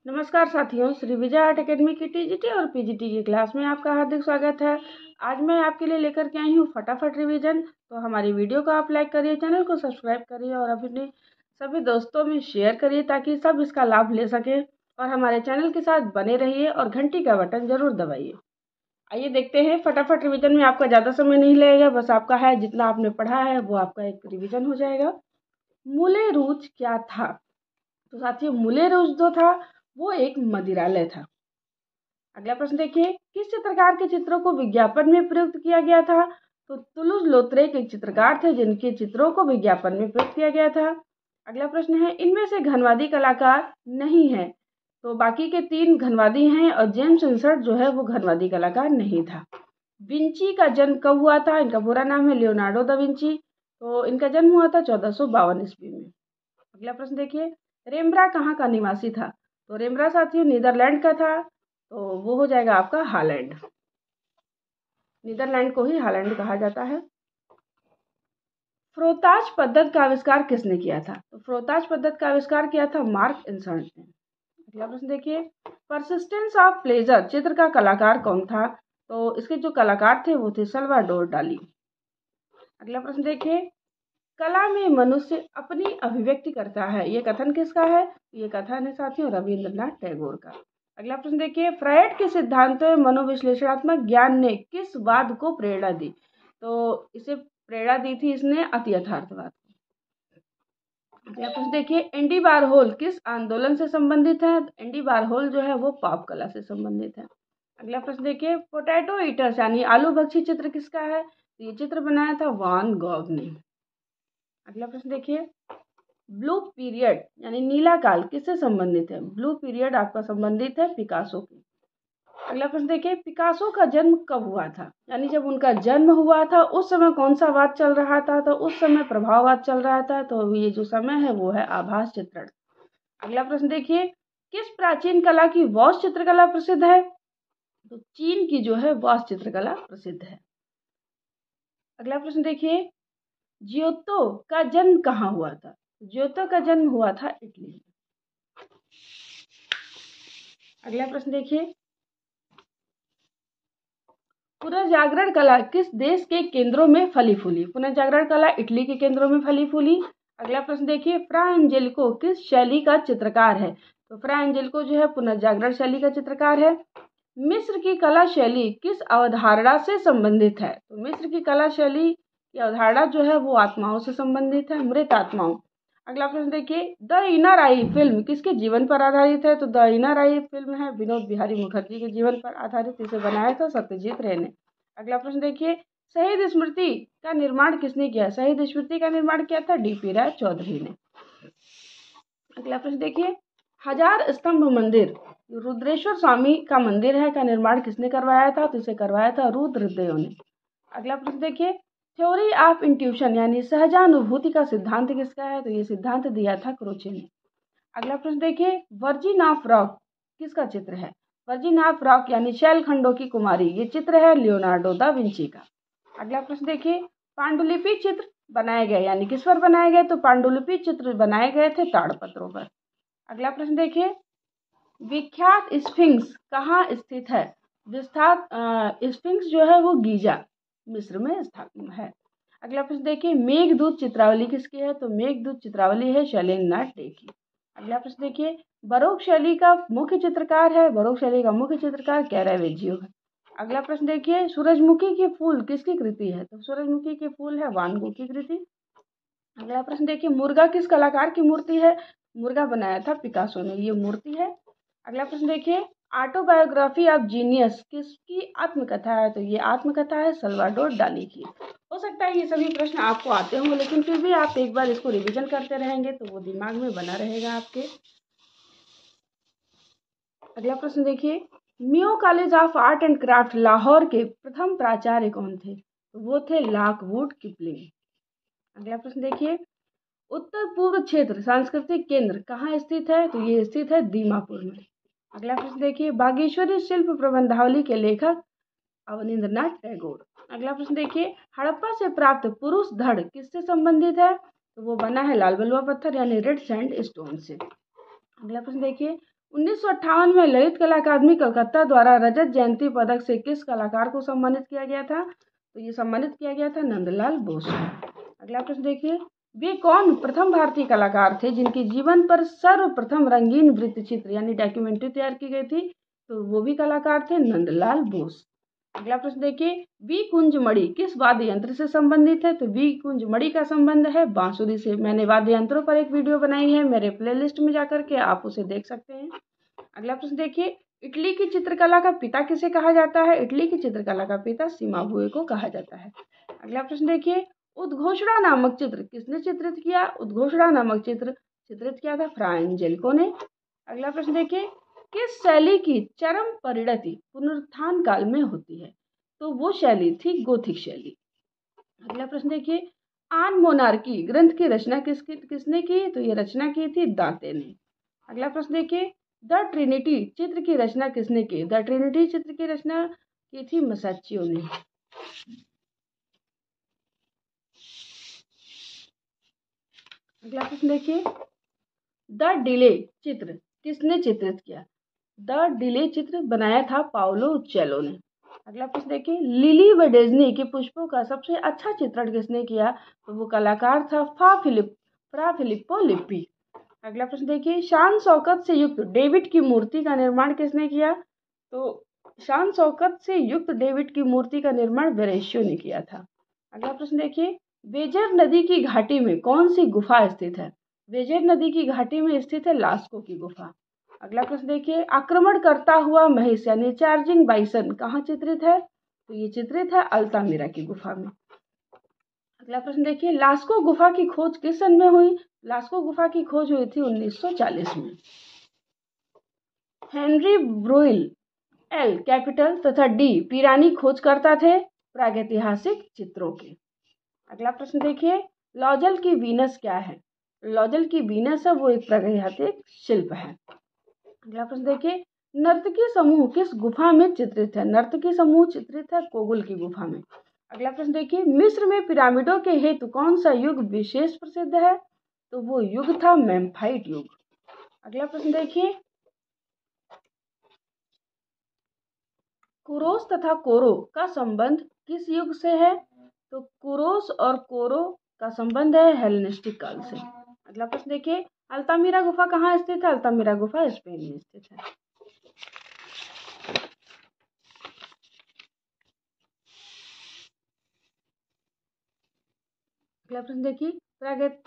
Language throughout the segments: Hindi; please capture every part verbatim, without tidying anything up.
नमस्कार साथियों, श्री विजय आर्ट अकेडमी की टीजीटी और पीजीटी की क्लास में आपका हार्दिक स्वागत है। आज मैं आपके लिए लेकर के आई हूँ फटाफट रिवीजन। तो हमारी वीडियो को आप लाइक करिए, चैनल को सब्सक्राइब करिए और अपने सभी दोस्तों में शेयर करिए ताकि सब इसका लाभ ले सकें। और हमारे चैनल के साथ बने रहिए और घंटी का बटन जरूर दबाइए। आइए देखते हैं फटाफट रिवीजन में। आपका ज़्यादा समय नहीं लगेगा, बस आपका है जितना आपने पढ़ा है वो आपका एक रिविजन हो जाएगा। मूले रूज क्या था? तो साथियों, मूले रूज जो था वो एक मदिरालय था। अगला प्रश्न देखिए, किस चित्रकार के चित्रों को विज्ञापन में प्रयुक्त किया गया था? तो तुलुज लौत्रेक एक चित्रकार थे जिनके चित्रों को विज्ञापन में प्रयुक्त किया गया था। अगला प्रश्न है, इनमें से घनवादी कलाकार नहीं है। तो बाकी के तीन घनवादी हैं और जेम्स विंसर्ट जो है वो घनवादी कलाकार नहीं था। विंची का जन्म कब हुआ था? इनका पूरा नाम है लियोनार्डो दा विंची। तो इनका जन्म हुआ था चौदह सौ बावन ईस्वी में। अगला प्रश्न देखिए, रेम्ब्रा कहाँ का निवासी था? तो रेम्ब्रा साथियों नीदरलैंड का था, तो वो हो जाएगा आपका हालैंड। नीदरलैंड को ही हालैंड कहा जाता है। फ्रोताज पद्धत का आविष्कार किसने किया था? तो फ्रोताज पद्धत का आविष्कार किया था मार्क इन्सर्ट ने। अगला प्रश्न देखिए, परसिस्टेंस ऑफ प्लेजर चित्र का कलाकार कौन था? तो इसके जो कलाकार थे वो थे सल्वाडोर डाली। अगला प्रश्न देखिए, कला में मनुष्य अपनी अभिव्यक्ति करता है, ये कथन किसका है? ये कथन है साथियों रविंद्रनाथ टैगोर का। अगला प्रश्न देखिए, फ्रायड के सिद्धांतों में मनोविश्लेषणात्मक ज्ञान ने किस वाद को प्रेरणा दी? तो इसे प्रेरणा दी थी इसने अति यथार्थवाद को। अगला प्रश्न देखिए, एंडी वारहोल किस आंदोलन से संबंधित है? एंडी वारहोल जो है वो पॉप कला से संबंधित है। अगला प्रश्न देखिए, पोटैटो ईटर्स यानी आलू भक्षी चित्र किसका है? तो ये चित्र बनाया था वान गॉग ने। अगला प्रश्न देखिए, ब्लू पीरियड यानी नीला काल किससे संबंधित है? ब्लू पीरियड आपका संबंधित है पिकासो की। अगला प्रश्न देखिए, पिकासो का जन्म कब हुआ था? यानी जब उनका जन्म हुआ था उस समय कौन सा वाद चल रहा था? तो उस समय प्रभाववाद चल रहा था। तो ये जो समय है वो है आभास चित्रण। अगला प्रश्न देखिए, किस प्राचीन कला की वॉश चित्रकला प्रसिद्ध है? तो चीन की जो है वॉश चित्रकला प्रसिद्ध है। अगला प्रश्न देखिए, जियोतो का जन्म कहाँ हुआ था? जियोतो का जन्म हुआ था इटली में। अगला प्रश्न देखिए, पुनर्जागरण कला किस देश के केंद्रों में फली फूली? पुनर्जागरण कला इटली के केंद्रों में फली फूली। अगला प्रश्न देखिए, फ्रा एंजेलिको किस शैली का चित्रकार है? तो फ्रा एंजेलिको जो है पुनर्जागरण शैली का चित्रकार है। मिस्र की कला शैली किस अवधारणा से संबंधित है? तो मिस्र की कला शैली की अवधारणा जो है वो आत्माओं से संबंधित है, मृत आत्माओं। अगला प्रश्न देखिए, द इनर आई फिल्म किसके जीवन पर आधारित है? तो द इनर आई फिल्म है विनोद बिहारी मुखर्जी के जीवन पर आधारित। इसे बनाया था सत्यजीत रे ने। अगला प्रश्न देखिए, शहीद स्मृति का निर्माण किसने किया? शहीद स्मृति का निर्माण किया था डीपी राय चौधरी ने। अगला प्रश्न देखिए, हजार स्तंभ मंदिर रुद्रेश्वर स्वामी का मंदिर है का निर्माण किसने करवाया था? तो इसे करवाया था रुद्रदेव ने। अगला प्रश्न देखिए, थ्योरी ऑफ इंट्यूशन यानी सहजानुभूति का सिद्धांत किसका है? तो ये सिद्धांत दिया था क्रोचे ने। अगला प्रश्न देखिए, वर्जिन ऑफ रॉक किसका चित्र है? वर्जिन ऑफ रॉक यानी शैल खंडों की कुमारी, ये चित्र है लियोनार्डो दा विंची का। अगला प्रश्न देखिए, पांडुलिपि चित्र बनाए गए यानी किस पर बनाए गए? तो पांडुलिपि चित्र बनाए गए थे ताड़पत्रों पर। अगला प्रश्न देखिए, विख्यात स्फिंक्स कहाँ स्थित है? विख्यात स्फिंक्स जो है वो गीजा मिस्र में स्थापित है। अगला प्रश्न देखिए, मेघदूत चित्रावली किसकी है? तो मेघदूत चित्रावली है शैलेंद्रनाथ डे की। अगला प्रश्न देखिए, बरोक शैली का मुख्य चित्रकार है बरोक शैली का मुख्य चित्रकार कैरावेजियो है। अगला प्रश्न देखिए, सूरजमुखी के फूल किसकी कृति है? तो सूरजमुखी के फूल है वान गो की कृति। अगला प्रश्न देखिए, मुर्गा किस कलाकार की मूर्ति है? मुर्गा बनाया था पिकासो ने, ये मूर्ति है। अगला प्रश्न देखिए, ऑटोबायोग्राफी ऑफ जीनियस किसकी आत्मकथा है? तो ये आत्मकथा है सल्वाडोर डाली की। हो सकता है ये सभी प्रश्न आपको आते हों, लेकिन फिर भी आप एक बार इसको रिवीजन करते रहेंगे तो वो दिमाग में बना रहेगा आपके। अगला प्रश्न देखिए, Mayo college of art and craft Lahore के प्रथम प्राचार्य कौन थे? तो वो थे लॉकवुड किपलिंग। अगला प्रश्न देखिए, उत्तर पूर्व क्षेत्र सांस्कृतिक केंद्र कहाँ स्थित है? तो ये स्थित है दीमापुर में। अगला प्रश्न देखिए, बागेश्वरी शिल्प प्रबंधावली के लेखक अवनींद्रनाथ टैगोर। अगला प्रश्न देखिए, हड़प्पा से प्राप्त पुरुष धड़ किससे संबंधित है? तो वो बना है लाल बलुआ पत्थर यानी रेड सैंड स्टोन से। अगला प्रश्न देखिए, उन्नीस सौ अट्ठावन में ललित कला अकादमी कलकत्ता द्वारा रजत जयंती पदक से किस कलाकार को सम्मानित किया गया था? तो ये सम्मानित किया गया था नंदलाल बोस को। अगला प्रश्न देखिए, वे कौन प्रथम भारतीय कलाकार थे जिनके जीवन पर सर्वप्रथम रंगीन वृत्त चित्र यानी डॉक्यूमेंट्री तैयार की गई थी? तो वो भी कलाकार थे नंदलाल बोस। अगला प्रश्न देखिए, वी कुंजमणि किस वाद्य यंत्र से संबंधित है? तो वी कुंजमणि का संबंध है बांसुरी से। मैंने वाद्य यंत्रों पर एक वीडियो बनाई है, मेरे प्लेलिस्ट में जाकर के आप उसे देख सकते हैं। अगला प्रश्न देखिए, इटली की चित्रकला का पिता किसे कहा जाता है? इटली की चित्रकला का पिता सिमाबुए को कहा जाता है। अगला प्रश्न देखिए, उद्घोषणा नामक चित्र किसने चित्रित किया? उद्घोषणा नामक चित्र चित्रित किया था फ्रा एंजेलिको ने। अगला प्रश्न देखिए, किस शैली की चरम परिणति पुनरुत्थान काल में होती है? तो वो शैली थी गोथिक शैली। अगला प्रश्न देखिए, आन मोनार्की ग्रंथ की रचना किस किसने की? तो ये रचना की थी दांते ने। अगला प्रश्न देखिए, द ट्रिनिटी चित्र की रचना किसने की? द ट्रिनिटी चित्र की रचना की थी मसाचियो ने। अगला प्रश्न देखिए, द डिले चित्र किसने चित्रित किया? द डिले चित्र बनाया था पाउलो चेलो ने। अगला प्रश्न देखिए, लिली व डेज़नी के पुष्पों का सबसे अच्छा चित्रण किसने किया? तो वो कलाकार था फा फिलिप फ्रा फिलिप्पो लिप्पी। अगला प्रश्न देखिए, शान शौकत से युक्त डेविड की मूर्ति का निर्माण किसने किया? तो शान शौकत से युक्त डेविड की मूर्ति का निर्माण वेरेशियो ने किया था। अगला प्रश्न देखिए, वेजर नदी की घाटी में कौन सी गुफा स्थित है? वेजर नदी की घाटी में स्थित है लास्को की गुफा। अगला प्रश्न देखिए, आक्रमण करता हुआ महिष यानी चार्जिंग बाइसन कहाँ चित्रित है? तो ये चित्रित है अल्तामिरा की गुफा में। अगला प्रश्न देखिए, लास्को गुफा की खोज किस सन में हुई? लास्को गुफा की खोज हुई थी उन्नीस सौ चालीस में। हेनरी ब्रुइल एल कैपिटल तथा डी पिरानी खोजकर्ता थे प्रागैतिहासिक चित्रों के। अगला प्रश्न देखिए, लॉजल की वीनस क्या है? लॉजल की वीनस है वो एक प्रागैतिहासिक शिल्प है। अगला प्रश्न देखिए, नर्तकी समूह किस गुफा में चित्रित है? नर्तकी समूह चित्रित है कोगुल की गुफा में। अगला प्रश्न देखिए, मिस्र में पिरामिडों के हेतु कौन सा युग विशेष प्रसिद्ध है? तो वो युग था मेम्फाइट युग। अगला प्रश्न देखिए, कुरोस तथा कोरो का संबंध किस युग से है? तो कुरोस और कोरो का संबंध है हेलेनिस्टिक काल से। अगला प्रश्न देखिए, अल्तामिरा गुफा कहाँ स्थित है? अल्तामिरा गुफा स्पेन में स्थित है। अगला प्रश्न देखिए, प्रागैत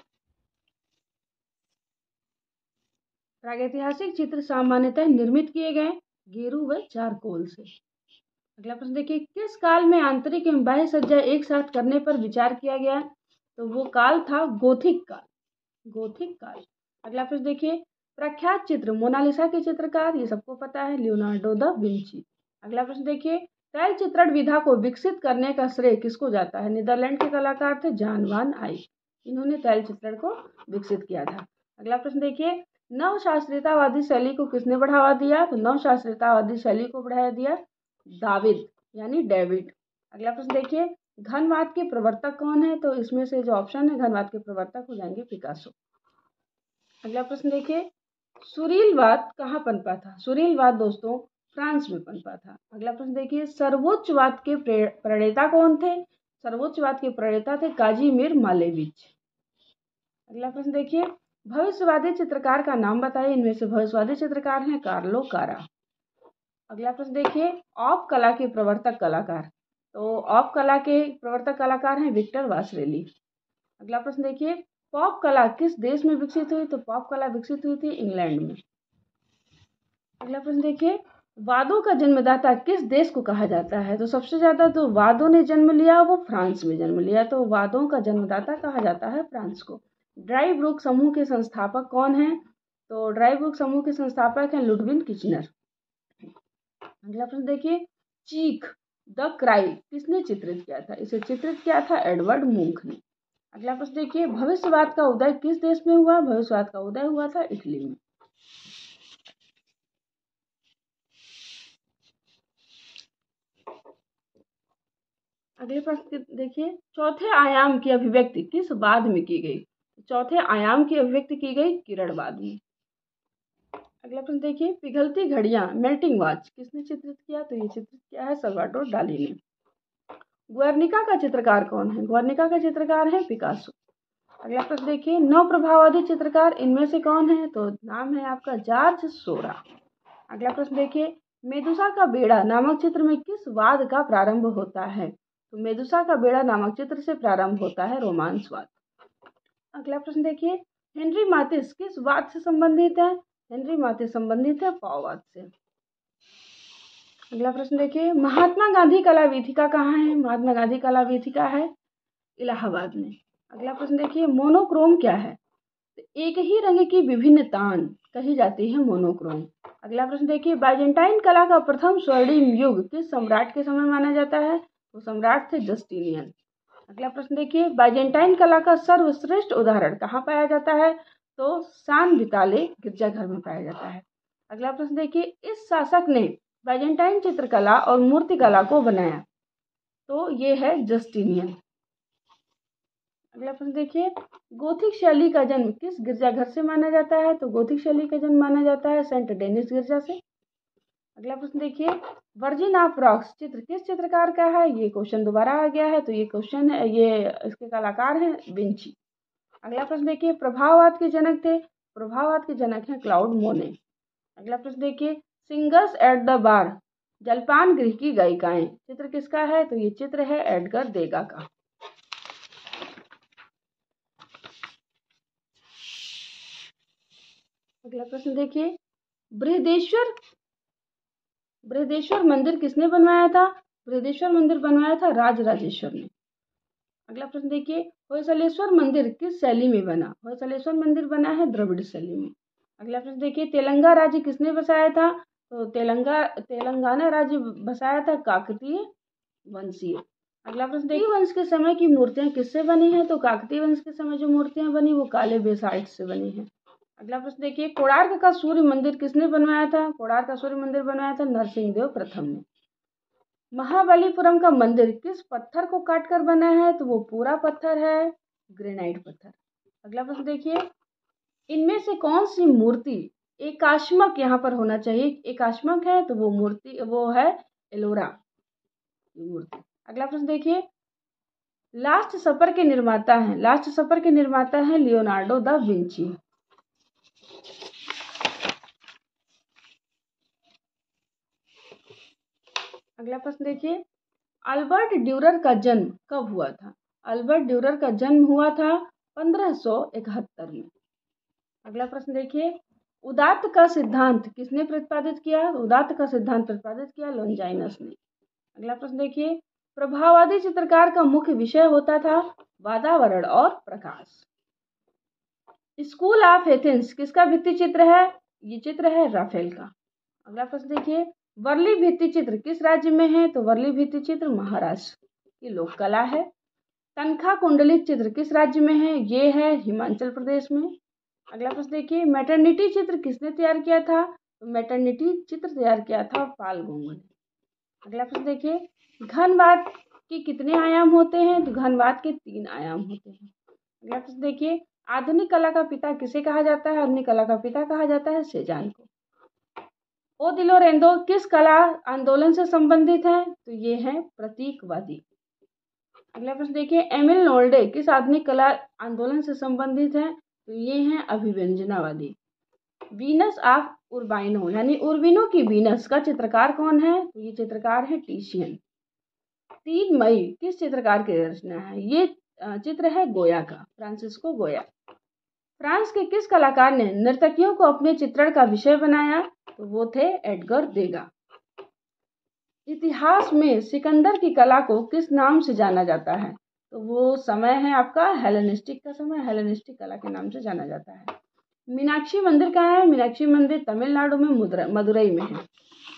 प्रागैतिहासिक चित्र सामान्यतः निर्मित किए गए गेरू व चारकोल से। अगला प्रश्न देखिए, किस काल में आंतरिक एवं बाह्य सज्जा एक साथ करने पर विचार किया गया? तो वो काल था गोथिक काल गोथिक काल। अगला प्रश्न देखिए, प्रख्यात चित्र मोनालिसा के चित्रकार ये सबको पता है लियोनार्डो द विंची। अगला प्रश्न देखिए, तैल चित्रण विधा को विकसित करने का श्रेय किसको जाता है? नीदरलैंड के कलाकार थे जान वान आइक, इन्होंने तैल चित्रण को विकसित किया था। अगला प्रश्न देखिए, नवशास्त्रीयतावादी शैली को किसने बढ़ावा दिया? तो नवशास्त्रीयतावादी शैली को बढ़ावा दिया दाविद यानी डेविड। अगला प्रश्न देखिए, घनवाद के प्रवर्तक कौन है? तो इसमें से जो ऑप्शन है घनवाद के प्रवर्तक हो जाएंगे पिकासो। अगला प्रश्न देखिए, सुरीलवाद कहाँ पनपा था? सुरीलवाद दोस्तों फ्रांस में पनपा था। अगला प्रश्न देखिए, सर्वोच्चवाद के प्रणेता कौन थे? सर्वोच्चवाद के प्रणेता थे काजीमिर मालेविच। अगला प्रश्न देखिए, भविष्यवादी चित्रकार का नाम बताइए। इनमें से भविष्यवादी चित्रकार हैं कार्लो कारा। अगला प्रश्न देखिए, ऑप कला के प्रवर्तक कलाकार। तो ऑप कला के प्रवर्तक कलाकार हैं विक्टर वासरेली। अगला प्रश्न देखिए, पॉप कला किस देश में विकसित हुई? तो पॉप कला विकसित हुई थी इंग्लैंड में। अगला प्रश्न देखिए, वादों का जन्मदाता किस देश को कहा जाता है? तो सबसे ज्यादा जो वादों ने जन्म लिया वो फ्रांस में जन्म लिया, तो वादों का जन्मदाता कहा जाता है फ्रांस को। ड्राई ब्रुक समूह के संस्थापक कौन हैं? तो ड्राई ब्रुक समूह के संस्थापक हैं लुडविन किचनर। अगला प्रश्न देखिए, चीख द क्राई किसने चित्रित किया था? इसे चित्रित किया था एडवर्ड मुंक ने। अगला प्रश्न देखिए, भविष्यवाद का उदय किस देश में हुआ? भविष्यवाद का उदय हुआ था इटली में। अगले प्रश्न देखिए, चौथे आयाम की अभिव्यक्ति किस वाद में की गई? चौथे आयाम की अभिव्यक्ति की गई किरणवाद में। अगला प्रश्न देखिए, पिघलती घड़ियां मेल्टिंग वॉच किसने चित्रित किया? तो ये चित्रित किया है सल्वाडोर डाली ने। गुर्निका का चित्रकार कौन है? गुर्निका का चित्रकार है पिकासो। अगला प्रश्न देखिए, नौ प्रभाववादी चित्रकार इनमें से कौन है? तो नाम है आपका जॉर्ज सोरा। अगला प्रश्न देखिए, मेदुसा का बेड़ा नामक चित्र में किस वाद का प्रारंभ होता है? तो मेदुसा का बेड़ा नामक चित्र से प्रारंभ होता है रोमांसवाद। अगला प्रश्न देखिए, हेनरी माथिस किस वाद से संबंधित है? हेनरी माथिस संबंधित है पाववाद से। अगला प्रश्न देखिए, महात्मा गांधी कला वीथिका कहाँ है? महात्मा गांधी कला वीथिका है इलाहाबाद में। अगला प्रश्न देखिए, मोनोक्रोम क्या है? एक ही रंग की विभिन्न तान कही जाती है मोनोक्रोम। अगला प्रश्न देखिए, बाइजेंटाइन कला का प्रथम स्वर्णिम युग किस सम्राट के समय माना जाता है? तो सम्राट थे जस्टिनियन। अगला प्रश्न देखिए, बाइजेंटाइन कला का सर्वश्रेष्ठ उदाहरण कहाँ पाया जाता है? तो सान विताले गिरजाघर में पाया जाता है। अगला प्रश्न देखिए, इस शासक ने बाइजेंटाइन चित्रकला और मूर्तिकला को बनाया? तो ये है जस्टिनियन। अगला प्रश्न देखिए, गोथिक शैली का जन्म किस गिरजाघर से माना जाता है? तो गोथिक शैली का जन्म माना जाता है सेंट डेनिस गिरजा से। अगला प्रश्न देखिए, वर्जिन ऑफ रॉक्स चित्र किस चित्रकार का है? ये क्वेश्चन दोबारा आ गया है, तो ये क्वेश्चन है, ये इसके कलाकार हैं विंची। अगला प्रश्न देखिए, प्रभाववाद के जनक थे? प्रभाववाद के जनक हैं क्लाउड मोने। अगला प्रश्न देखिए, सिंगर्स एट द बार जलपान गृह की गायिकाएं चित्र किसका है? तो ये चित्र है एडगर देगा का। अगला प्रश्न देखिए, बृहदेश्वर बृहदेश्वर मंदिर किसने बनवाया था? बृहदेश्वर मंदिर बनवाया था राज राजेश्वर ने। अगला प्रश्न देखिए, होयसलेश्वर मंदिर किस शैली में बना? होयसलेश्वर मंदिर बना है द्रविड़ शैली में। अगला प्रश्न देखिए, तेलंगा राज्य किसने बसाया था? तो तेलंगा तेलंगाना राज्य बसाया था काकतीय वंशीय। अगला प्रश्न देखिए, वंश के समय की मूर्तियां किससे बनी हैं? तो काकतीय वंश के समय जो मूर्तियां बनी वो काले बेसाल्ट से बनी हैं। अगला प्रश्न देखिए, कोणार्क का सूर्य मंदिर किसने बनवाया था? कोणार्क का सूर्य मंदिर बनवाया था नरसिंह देव प्रथम ने। महाबलीपुरम का मंदिर किस पत्थर को काटकर बना है? तो वो पूरा पत्थर है ग्रेनाइट पत्थर। अगला प्रश्न देखिए, इनमें से कौन सी मूर्ति एकाश्मक यहाँ पर होना चाहिए? एकाश्मक है तो वो मूर्ति वो है एलोरा मूर्ति। अगला प्रश्न देखिए, लास्ट सपर के निर्माता हैं लास्ट सपर के निर्माता हैं लियोनार्डो दा विंची। अगला प्रश्न देखिए, अल्बर्ट ड्यूरर का जन्म कब हुआ था? अल्बर्ट ड्यूरर का जन्म हुआ था पंद्रह सौ इकहत्तर में। अगला प्रश्न देखिए, उदात्त का सिद्धांत किसने प्रतिपादित किया? उदात्त का सिद्धांत प्रतिपादित किया लॉन्जाइनस ने। अगला प्रश्न देखिए, प्रभाववादी चित्रकार का मुख्य विषय होता था वातावरण और प्रकाश। स्कूल ऑफ एथेंस किसका भित्ति चित्र है? ये चित्र है राफेल का। अगला प्रश्न देखिए, वर्ली भित्ति चित्र किस राज्य में है? तो वर्ली भित्ति चित्र महाराष्ट्र की लोक कला है। तनखा कुंडलित चित्र किस राज्य में है? ये है हिमाचल प्रदेश में। अगला प्रश्न देखिए, मैटरनिटी चित्र किसने तैयार किया था? तो मैटरनिटी चित्र तैयार किया था पाल गोंगू ने। अगला प्रश्न देखिए, घनवाद के कितने आयाम होते हैं? तो घनवाद के तीन आयाम होते हैं। अगला प्रश्न देखिए, आधुनिक कला का पिता किसे कहा जाता है? आधुनिक कला का पिता कहा जाता है सेजान को। ओ दी लोरेंदो किस कला आंदोलन से संबंधित है? तो ये है प्रतीकवादी। अगला प्रश्न देखिए, एमिल नोल्डे किस आधुनिक कला आंदोलन से संबंधित है? तो ये हैं अभिव्यंजनावादी। वीनस ऑफ उर्बाइनो यानी उर्बिनो की वीनस का चित्रकार कौन है? तो ये चित्रकार है टिशियन। तीन मई किस चित्रकार की रचना है? ये चित्र है गोया का, फ्रांसिस्को गोया। फ्रांस के किस कलाकार ने नर्तकियों को अपने चित्रण का विषय बनाया? तो वो थे एडगर देगा। इतिहास में सिकंदर की कला को किस नाम से जाना जाता है? तो वो समय है आपका हेलेनिस्टिक का समय, हेलेनिस्टिक कला के नाम से जाना जाता है। मीनाक्षी मंदिर कहाँ है? मीनाक्षी मंदिर तमिलनाडु में मदुरई में है।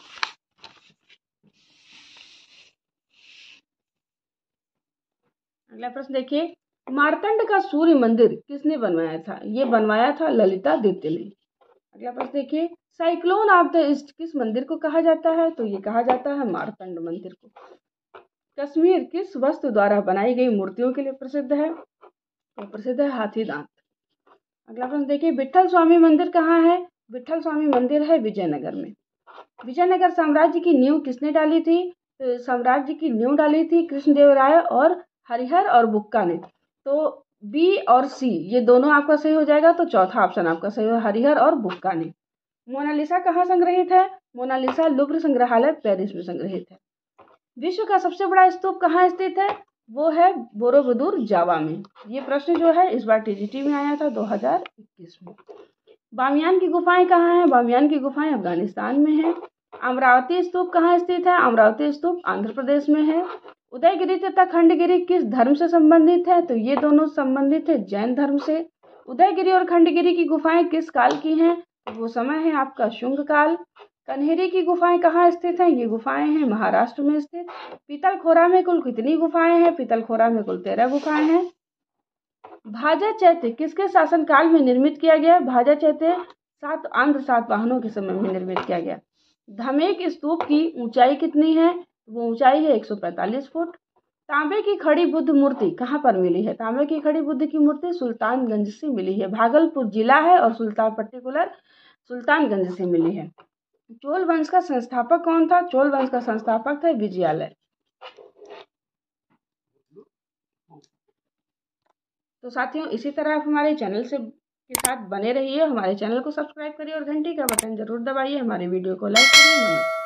अगला प्रश्न देखिए, मार्तंड का सूर्य मंदिर किसने बनवाया था? ये बनवाया था ललितादित्य ने। अगला प्रश्न देखिए, साइक्लोन ऑफ द ईस्ट किस मंदिर को कहा जाता है? तो ये कहा जाता है मार्तंड मंदिर को। कश्मीर किस वस्तु द्वारा बनाई गई मूर्तियों के लिए प्रसिद्ध है? तो प्रसिद्ध है हाथी दांत। अगला प्रश्न देखिए, विठल स्वामी मंदिर कहाँ है? विठल स्वामी मंदिर है विजयनगर में। विजयनगर साम्राज्य की नींव किसने डाली थी? तो साम्राज्य की नींव डाली थी कृष्णदेवराय और हरिहर और बुक्का ने। तो बी और सी ये दोनों आपका सही हो जाएगा, तो चौथा ऑप्शन आपका सही हो, हरिहर और बुक्का ने। मोनालिसा कहाँ संग्रहित है? मोनालिसा लुव्र संग्रहालय पेरिस में संग्रहित है। विश्व का सबसे बड़ा स्तूप कहाँ स्थित है? वो है बोरोबुदुर जावा में। ये प्रश्न जो है इस बार टीजीटी में आया था दो हज़ार इक्कीस में। बामियान की गुफाएं कहाँ हैं? बामियान की गुफाएं अफगानिस्तान में है। अमरावती स्तूप कहाँ स्थित है? अमरावती स्तूप आंध्र प्रदेश में है। उदयगिरी तथा खंडगिरी किस धर्म से संबंधित है? तो ये दोनों संबंधित है जैन धर्म से। उदयगिरी और खंडगिरी की गुफाएं किस काल की हैं? तो वो समय है आपका शुंग काल। कन्हेरी की गुफाएं कहाँ स्थित हैं? ये गुफाएं हैं महाराष्ट्र में स्थित। पीतलखोरा में कुल कितनी गुफाएं हैं? पीतलखोरा में कुल तेरह गुफाएं हैं। भाजा चैत्य किसके शासनकाल में निर्मित किया गया? भाजा चैत्य सात आंध्र सातवाहनों के समय में निर्मित किया गया। धमेक स्तूप की ऊंचाई कितनी है? वो ऊंचाई है एक सौ पैंतालीस फुट। तांबे की खड़ी बुद्ध मूर्ति कहाँ पर मिली है? तांबे की खड़ी बुद्ध की मूर्ति सुल्तानगंज से मिली है। भागलपुर जिला है और सुल्तान पर्टिकुलर सुल्तानगंज से मिली है। चोल वंश का संस्थापक कौन था? चोल वंश का संस्थापक था विजयालय। तो साथियों इसी तरह आप हमारे चैनल से के साथ बने रहिए। हमारे चैनल को सब्सक्राइब करिए और घंटी का बटन जरूर दबाइए। हमारे वीडियो को लाइक करिए। नमस्कार।